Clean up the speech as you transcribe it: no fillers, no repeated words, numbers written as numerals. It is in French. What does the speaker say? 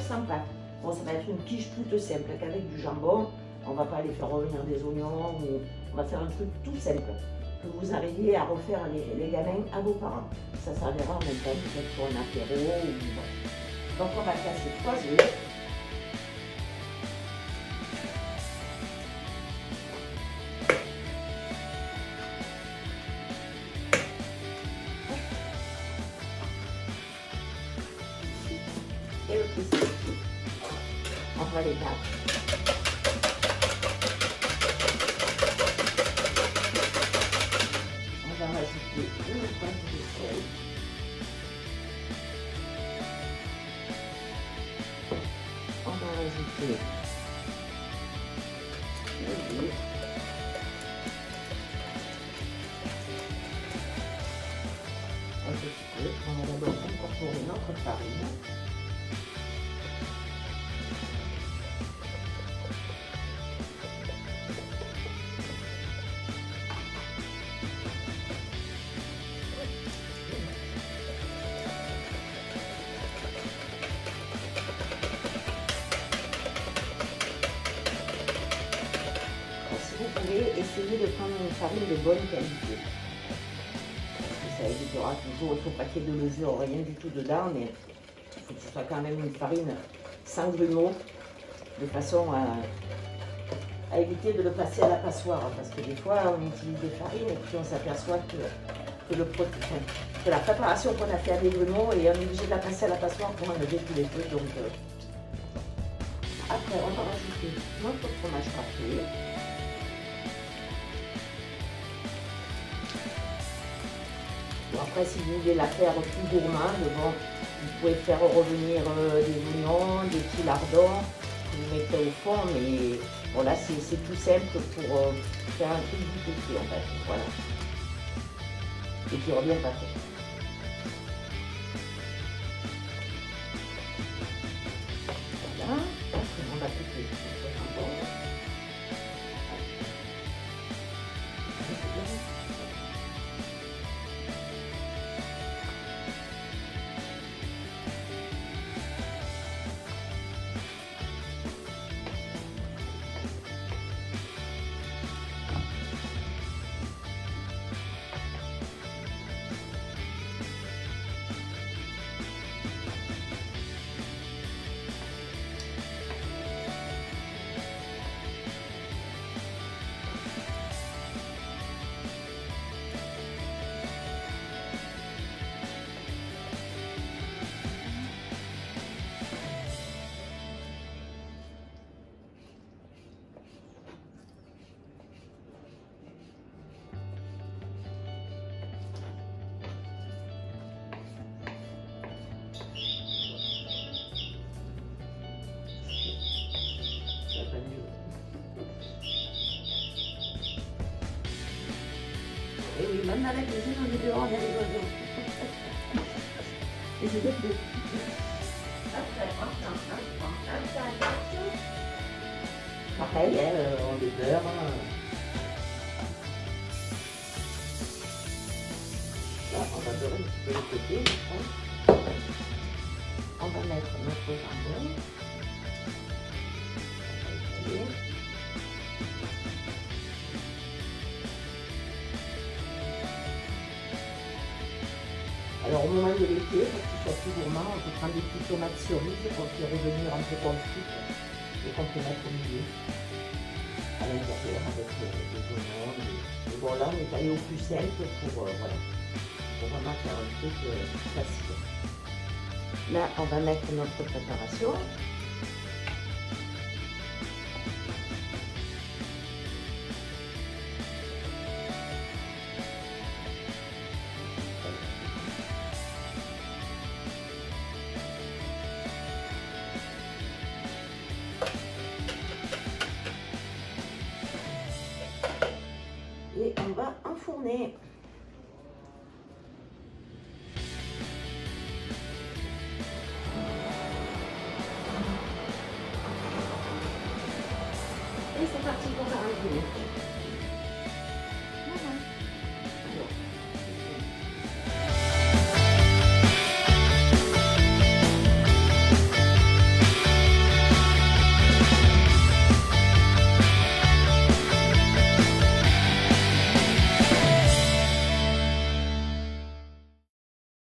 sans pâte. Bon, ça va être une quiche toute simple, qu'avec du jambon, on va pas aller faire revenir des oignons, ou on va faire un truc tout simple, que vous arriviez à refaire les gamins à vos parents. Ça servira en même temps, peut-être pour un apéro, ou voilà. Donc on va casser 3 œufs. Et le plus, on va les battre. On va rajouter une pointe de sel. On va rajouter le lait. Un petit peu. On va d'abord incorporer notre farine. Essayez de prendre une farine de bonne qualité. Parce que ça évitera toujours, il ne faut pas qu'il y ait de levure, rien du tout dedans, mais il faut que ce soit quand même une farine sans grumeaux, de façon à éviter de le passer à la passoire. Parce que des fois, on utilise des farines et puis on s'aperçoit que la préparation qu'on a fait avec grumeaux, et on est obligé de la passer à la passoire pour enlever tous les feux. Donc, après, on va rajouter notre fromage râpé. Après, si vous voulez la faire plus gourmande, bon, vous pouvez faire revenir des oignons, des petits lardons que vous mettez au fond, mais voilà, c'est tout simple pour faire un truc du péché en fait, voilà. Et qui revient pas très. Voilà, après on va couper le jambon. Et oui, même dans la cuisine, on est dehors, il y a des oiseaux. Et c'est des plus. Après, pareil, on les beurre. Là, on va beurrer un petit peu le côté. On va mettre notre jambon. Alors au moment de l'été, pour qu'il soit plus gourmand, on peut prendre des petites tomates cerises pour les revenir un peu confites et qu'on peut mettre au milieu, à l'intérieur avec des oignons. Et bon là, on est allé au plus simple pour, voilà, pour vraiment faire un truc facile. Là, on va mettre notre préparation. Et on va enfourner.